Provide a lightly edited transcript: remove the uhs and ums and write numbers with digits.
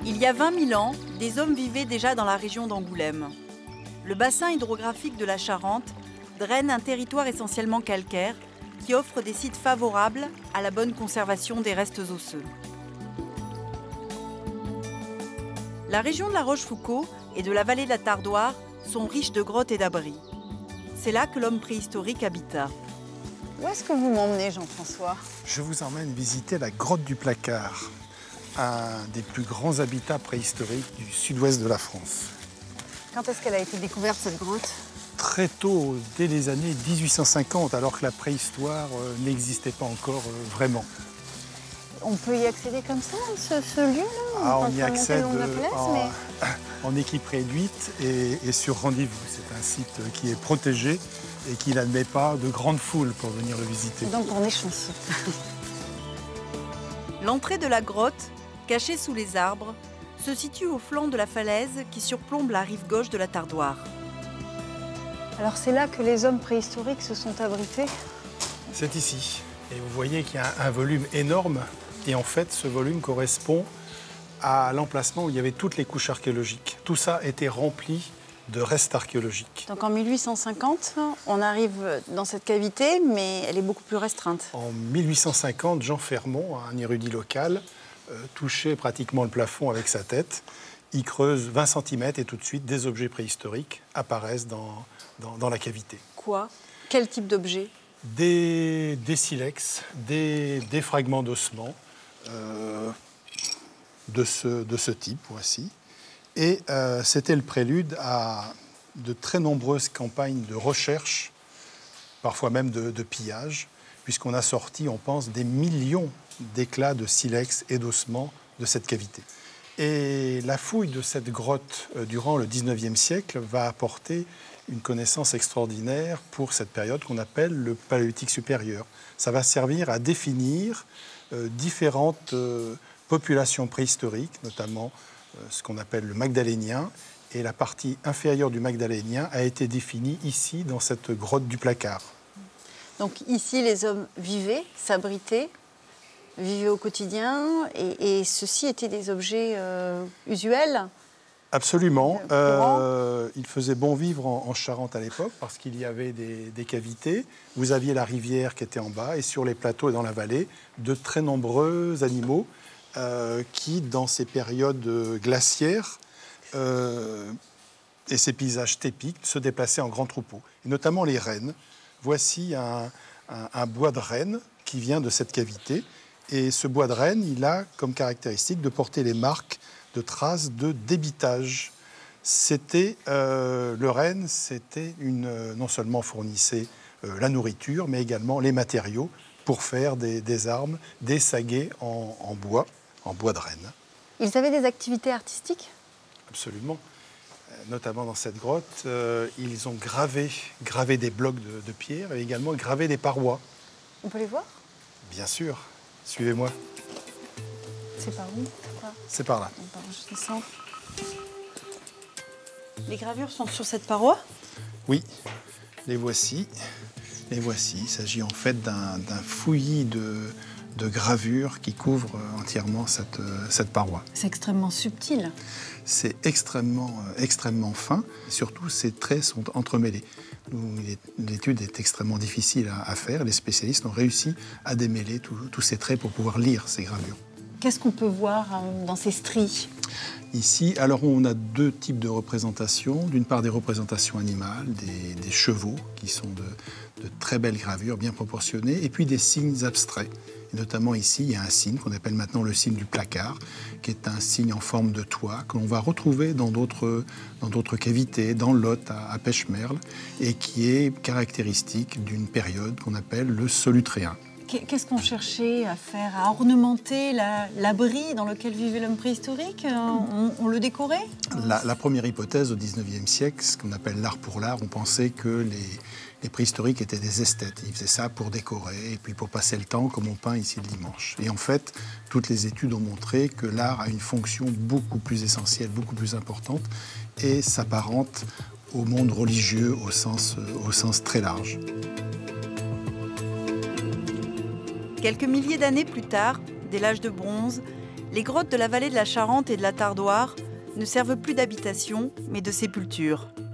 Il y a 20 000 ans, des hommes vivaient déjà dans la région d'Angoulême. Le bassin hydrographique de la Charente draine un territoire essentiellement calcaire qui offre des sites favorables à la bonne conservation des restes osseux. La région de la Rochefoucauld et de la vallée de la Tardoire sont riches de grottes et d'abris. C'est là que l'homme préhistorique habita. Où est-ce que vous m'emmenez, Jean-François? Je vous emmène visiter la grotte du Placard, un des plus grands habitats préhistoriques du sud-ouest de la France. Quand est-ce qu'elle a été découverte, cette grotte? Très tôt, dès les années 1850, alors que la préhistoire n'existait pas encore vraiment. On peut y accéder comme ça, ce lieu-là? On y accède mais... en équipe réduite et sur rendez-vous. C'est un site qui est protégé et qui n'admet pas de grandes foules pour venir le visiter. Donc on est chanceux. L'entrée de la grotte, cachée sous les arbres, se situe au flanc de la falaise qui surplombe la rive gauche de la Tardoire. Alors c'est là que les hommes préhistoriques se sont abrités? C'est ici. Et vous voyez qu'il y a un volume énorme. Et en fait, ce volume correspond à l'emplacement où il y avait toutes les couches archéologiques. Tout ça était rempli de restes archéologiques. Donc en 1850, on arrive dans cette cavité, mais elle est beaucoup plus restreinte. En 1850, Jean Fermont, un érudit local, touchait pratiquement le plafond avec sa tête. Il creuse 20 cm et tout de suite, des objets préhistoriques apparaissent dans la cavité. Quoi? Quel type d'objet? Des silex, des fragments d'ossements de ce type, voici. Et c'était le prélude à de très nombreuses campagnes de recherche, parfois même de pillage, puisqu'on a sorti, on pense, des millions d'éclats de silex et d'ossements de cette cavité. Et la fouille de cette grotte durant le 19e siècle va apporter une connaissance extraordinaire pour cette période qu'on appelle le Paléolithique supérieur. Ça va servir à définir différentes populations préhistoriques, notamment ce qu'on appelle le Magdalénien. Et la partie inférieure du Magdalénien a été définie ici, dans cette grotte du Placard. Donc ici, les hommes vivaient, s'abritaient, vivaient au quotidien, et ceux-ci étaient des objets usuels? Absolument. Il faisait bon vivre en Charente à l'époque parce qu'il y avait des cavités. Vous aviez la rivière qui était en bas et sur les plateaux et dans la vallée, de très nombreux animaux qui, dans ces périodes glaciaires et ces paysages tépiques, se déplaçaient en grands troupeaux, et notamment les rennes. Voici un bois de renne qui vient de cette cavité. Et ce bois de renne, il a comme caractéristique de porter les marques de traces de débitage. Le renne, non seulement fournissait la nourriture, mais également les matériaux pour faire des armes, des saguets en bois de renne. Ils avaient des activités artistiques? Absolument. Notamment dans cette grotte, ils ont gravé des blocs de pierre et également gravé des parois. On peut les voir? Bien sûr. Suivez-moi. C'est par où? C'est par là. Je descends. Les gravures sont sur cette paroi? Oui, les voici. Il s'agit en fait d'un fouillis de gravures qui couvre entièrement cette paroi. C'est extrêmement subtil. C'est extrêmement fin. Surtout, ces traits sont entremêlés. L'étude est extrêmement difficile à faire. Les spécialistes ont réussi à démêler tous ces traits pour pouvoir lire ces gravures. Qu'est-ce qu'on peut voir dans ces stries? Ici, alors on a deux types de représentations. D'une part, des représentations animales, des chevaux, qui sont de très belles gravures, bien proportionnées, et puis des signes abstraits. Et notamment ici, il y a un signe qu'on appelle maintenant le signe du placard, qui est un signe en forme de toit, que l'on va retrouver dans d'autres cavités, dans Lot, à Pêche-Merle, et qui est caractéristique d'une période qu'on appelle le Solutréen. Qu'est-ce qu'on cherchait à faire? À ornementer l'abri dans lequel vivait l'homme préhistorique? On le décorait? La première hypothèse au XIXe siècle, ce qu'on appelle l'art pour l'art, on pensait que les préhistoriques étaient des esthètes. Ils faisaient ça pour décorer et puis pour passer le temps, comme on peint ici le dimanche. Et en fait, toutes les études ont montré que l'art a une fonction beaucoup plus essentielle, beaucoup plus importante, et s'apparente au monde religieux au sens très large. Quelques milliers d'années plus tard, dès l'âge de bronze, Les grottes de la vallée de la Charente et de la Tardoire ne servent plus d'habitation, mais de sépulture.